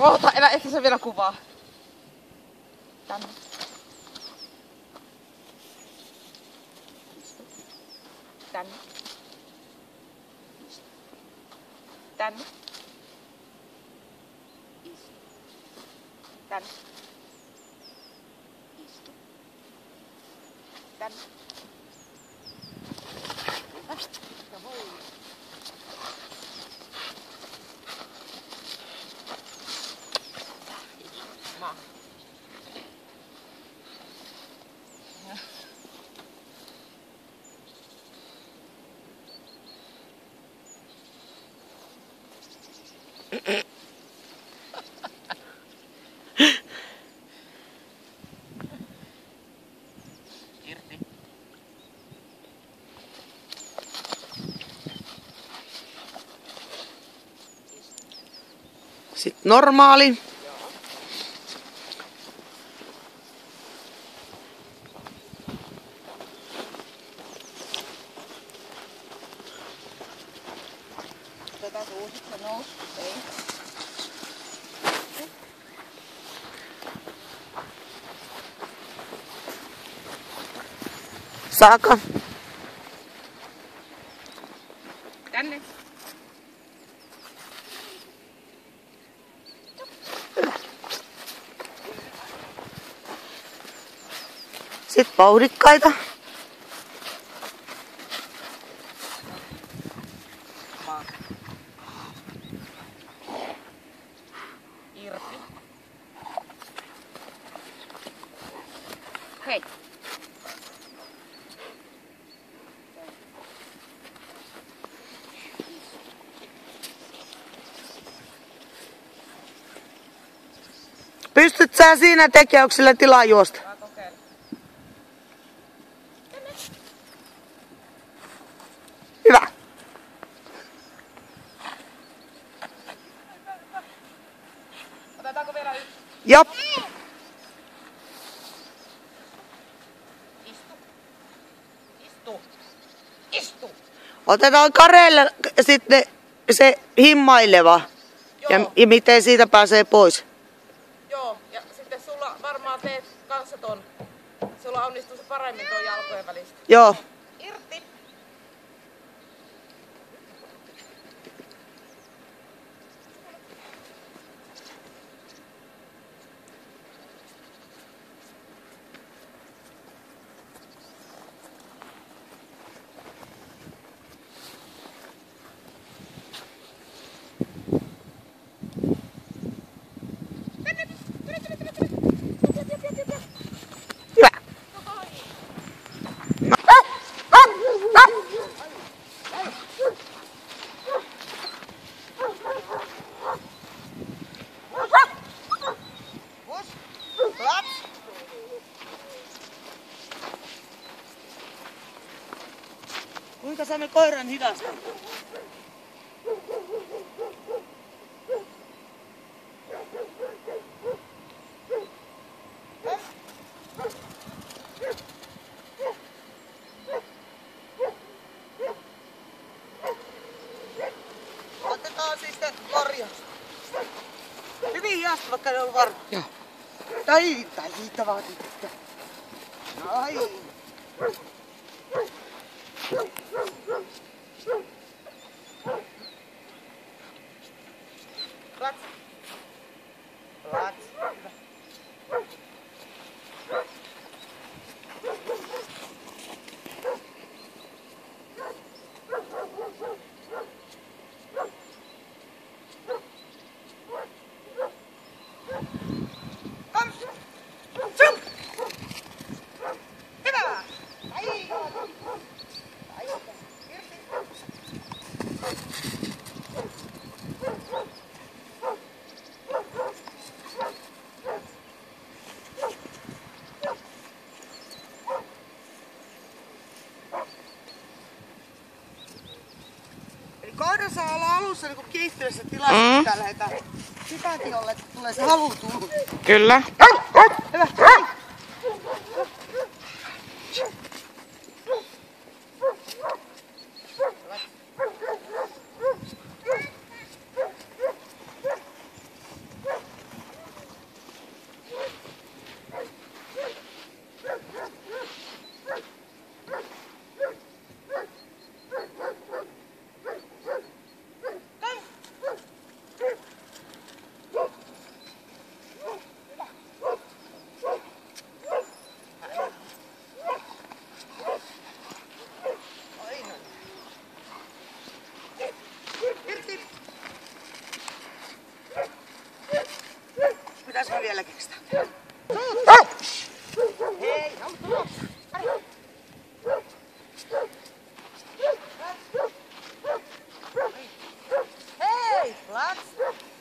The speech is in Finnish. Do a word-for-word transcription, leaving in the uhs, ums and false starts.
Oota, elä ehkä se vielä kuvaa. Tänne. Tänne. Tänne. Istu. Tänne. Istu. Tänne. Ja voi. Maa. Irti. Sitten normaali. Otetaan se uusiksi, se nousi. Ei. Saaka. Tänne. Sitten vauhdikkaita. Maa. Irti. Hei. Pystyt sä siinä tekemään, onko sillä tilaa juosta? Mä kokeilen. Hyvä. Otetaanko vielä yksi? Jop. Istu. Istu. Istu. Otetaan Karelle sitten se himmaileva. Ja, Joo. ja miten siitä pääsee pois. Joo, ja sitten sulla varmaan teet kanssa ton. Sulla onnistuu se paremmin tuon jalkojen välistä. Joo. Irti. Hyvä. Kuinka saamme koiran hidasta? Otetaan siis se korjaus. Hyvin hidasta, vaikka ei ollut varma. Joo. Tai, tai siitä vaatii. Ai. Plats. Plats. Eli koira saa olla alussa niin kiihtyneessä tilassa, Mm. pitää lähdetään sitäkin jolle tulee se halu tullut. Kyllä. Hyvä. vielä keksitään. Hei, hei, Lats.